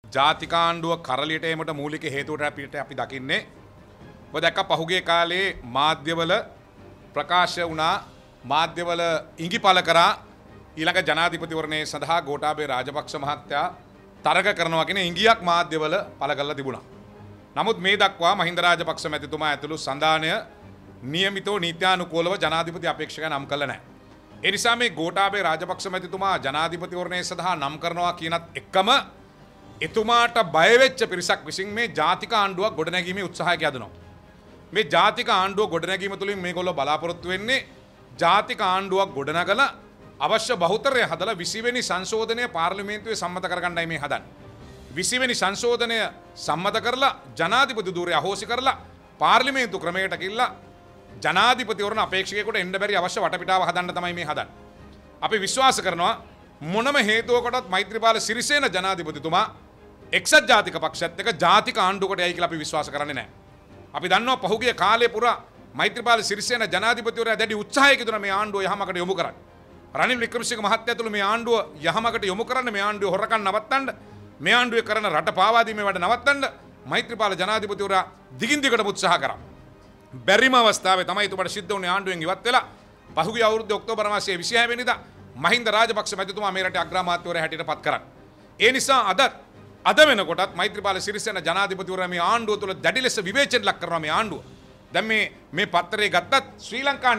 ජාතිකාණ්ඩුව කරලියට ඒමට මූලික හේතුවට අපි දකින්නේ ඔබ දැක්ක පහුගිය කාලේ මාධ්‍යවල ප්‍රකාශ වුණා මාධ්‍යවල ඉඟිපල කරා ඊළඟ ජනාධිපතිවරණයේ සඳහා ගෝඨාභය රාජපක්ෂ මහත්තයා තරග කරනවා කියන ඉඟියක් මාධ්‍යවල පළ කරලා තිබුණා. නමුත් මේ දක්වා මහින්ද රාජපක්ෂ මැතිතුමා ඇතුළු සන්ධානය නියමිතව නීත්‍යානුකූලව ජනාධිපති අපේක්ෂකයා නම් කළා නැහැ. ඒ නිසා මේ ගෝඨාභය රාජපක්ෂ මැතිතුමා ජනාධිපතිවරණයේ සඳහා නම් කරනවා කියනත් එක්කම එතුමාට බය වෙච්ච පිරිසක් විසින් මේ ජාතික ආණ්ඩුවක් ගොඩනැගීමේ උත්සාහයක් යදනවා. මේ ජාතික ආණ්ඩුව ගොඩනැගීම තුළින් මේගොල්ලෝ බලාපොරොත්තු වෙන්නේ ජාතික ආණ්ඩුවක් ගොඩනගලා අවශ්‍ය බහුතරය හදලා 20 වෙනි සංශෝධනය පාර්ලිමේන්තුවේ සම්මත කරගන්නයි මේ හදන්නේ. 20 වෙනි සංශෝධනය සම්මත කරලා ජනාධිපති ධූරය අහෝසි කරලා පාර්ලිමේන්තු ක්‍රමයට ගිහිල්ලා ජනාධිපතිවරණ අපේක්ෂකයෙකුට එන්න බැරි අවශ්‍ය වටපිටාව හදන්න තමයි මේ හදන්නේ. අපි විශ්වාස කරනවා මොනම හේතුවකටත් මෛත්‍රීපාල සිරිසේන ජනාධිපතිතුමා එක්සත් ජාතික පක්ෂයත් එක්ක ජාතික ආණ්ඩුවකට යයි කියලා අපි විශ්වාස කරන්නේ නැහැ. අපි දන්නවා පහුගිය කාලය පුරා මෛත්‍රීපාල සිරිසේන ජනාධිපතිවරයා දැඩි උත්සාහයක දුන මේ ආණ්ඩුව යහමකට යොමු කරන්න. රනිල් වික්‍රමසිංහ මහත්තයා තුළු මේ ආණ්ඩුව යහමකට යොමු කරන්න, මේ ආණ්ඩුව හොරකම් නවත්තන්න, මේ ආණ්ඩුවේ කරන රට පාවා දීමේ වැඩ නවත්තන්න මෛත්‍රීපාල ජනාධිපතිවරයා දිගින් දිගටම උත්සාහ කරා. බැරිම අවස්ථාවේ තමයි එතුමාට සිද්ධ වුණේ ආණ්ඩුවෙන් ඉවත් වෙලා පහුගිය අවුරුද්දේ ඔක්තෝබර් මාසයේ 26 වෙනිදා මහින්ද රාජපක්ෂ මැතිතුමා මේ රටේ අග්‍රාමාත්‍යවරයා හැටියට පත් කරන්නේ. ඒ නිසා අද වෙනකොටත් මෛත්‍රීපාල සිරිසේන ජනාධිපතිවරයා මේ ආණ්ඩුව තුළ දැඩි ලෙස විවේචන ලක් කරනවා මේ ආණ්ඩුව. දැන් මේ පත්තරේ ගත්තත් ශ්‍රී ලංකා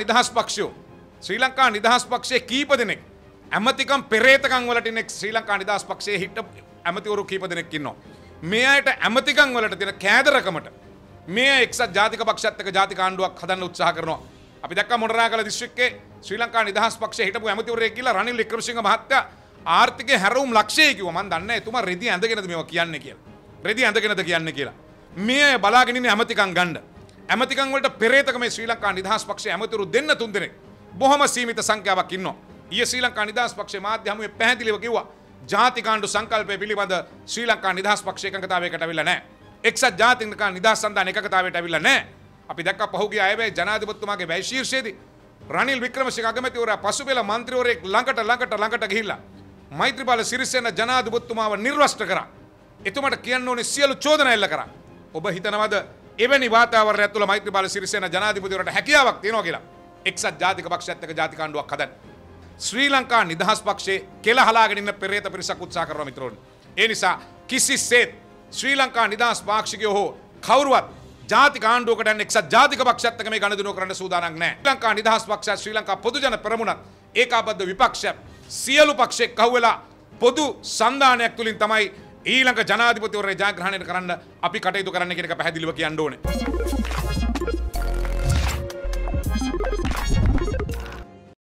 නිදහස් පක්ෂයේ කීප දෙනෙක් ඇමතිකම් පෙරේතකම් වලට ඉන්නේ ශ්‍රී ලංකා නිදහස් පක්ෂයේ හිට ඇමතිවරු කීප දෙනෙක් ඉන්නවා. මේ අයට ඇමතිකම් වලට දෙන කෑදරකමට මේ එක්සත් ජාතික පක්ෂයත් එක්ක ජාතික ආණ්ඩුවක් හදන්න උත්සාහ කරනවා. අපි දැක්ක මොනරාගල දිස්ත්‍රික්කයේ ශ්‍රී ලංකා නිදහස් පක්ෂයේ හිටපු ඇමතිවරයෙක් කියලා රනිල් වික්‍රමසිංහ මහත්තයා ආර්ථිකයේ හැරවුම් ලක්ෂය කිව්වා. මම දන්නේ නැහැ එතුමා රෙදි ඇඳගෙනද මේවා කියන්නේ කියලා. රෙදි ඇඳගෙනද කියන්නේ කියලා. මේ බලාගෙන ඉන්නේ ඇමතිකම් ගන්න. ඇමතිකම් වලට පෙරේතක මේ ශ්‍රී ලංකා නිදහස් පක්ෂයේ ඇමතිවරු දෙන්න තුන් දෙනෙක් බොහොම සීමිත සංඛ්‍යාවක් ඉන්නවා. ඊයේ ශ්‍රී ලංකා නිදහස් පක්ෂයේ මාධ්‍ය හමුවේ පැහැදිලිව කිව්වා ජාතික ආණ්ඩු සංකල්පය පිළිබඳ ශ්‍රී ලංකා නිදහස් පක්ෂය එකඟතාවයකට අවිල්ලා නැහැ. එක්සත් ජාතික නිදහස් සන්ධාන එකඟතාවයට අවිල්ලා නැහැ. අපි දැක්ක පහුගිය අයවැය ජනාධිපතිතුමාගේ වැය ශීර්ෂයේදී රනිල් වික්‍රමසිංහ අගමැතිවරයා පසුබෙල මන්ත්‍රීවරයෙක් ළඟට ගිහිල්ලා මෛත්‍රීපාල සිරිසේන ජනාධිපතිතුමාව නිර්වස්ත්‍ර කරා. එතුමාට කියන්න ඕනේ සියලු චෝදනා එල්ල කරා. ඔබ හිතනවද එවැනි වාතාවරණයක් තුළ මෛත්‍රීපාල සිරිසේන ජනාධිපතිවරයාට හැකියාවක් තියෙනවා කියලා? එක්සත් ජාතික පක්ෂයත් එක්ක ජාතික ආණ්ඩුවක් හදන්න. ශ්‍රී ලංකා නිදහස් පක්ෂයේ කෙල හලාගෙන ඉන්න පෙරේත පිරිසක් උත්සාහ කරනවා මිත්‍රෝනි. ඒ නිසා කිසිසේත් ශ්‍රී ලංකා නිදහස් පාක්ෂිකයෝ හෝ කවුරුවත් ජාතික ආණ්ඩුවකට යන එක්සත් ජාතික පක්ෂයත් එක්ක මේ ගනුදෙනු කරන්න සූදානම් නැහැ. ශ්‍රී ලංකා නිදහස් පක්ෂය ශ්‍රී ලංකා පොදු ජන පෙරමුණත් ඒකාබද්ධ විපක්ෂය සියලු පක්ෂෙක් කහුවෙලා පොදු සන්ධානයක් තුලින් තමයි ඊළඟ ජනාධිපතිවරයා ජයග්‍රහණය කරන්න අපි කටයුතු කරන්න කියන එක පැහැදිලිව කියන්න ඕනේ.